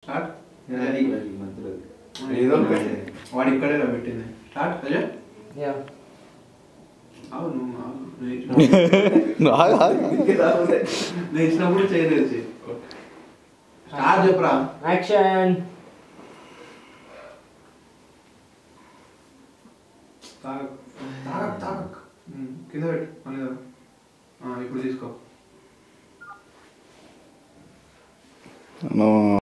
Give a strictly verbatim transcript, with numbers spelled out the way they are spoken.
start ఏదో వాడు ఇక్కడే పెట్టింది స్టార్ట్ అజయ్ అవును నేను ఇచ్చినప్పుడు చేయలేదు స్టార్ట్ చెప్పరా యాక్షన్ తాగక్ తాగక్ తాగక్ కింద పెట్టు మళ్ళీ ఇప్పుడు తీసుకో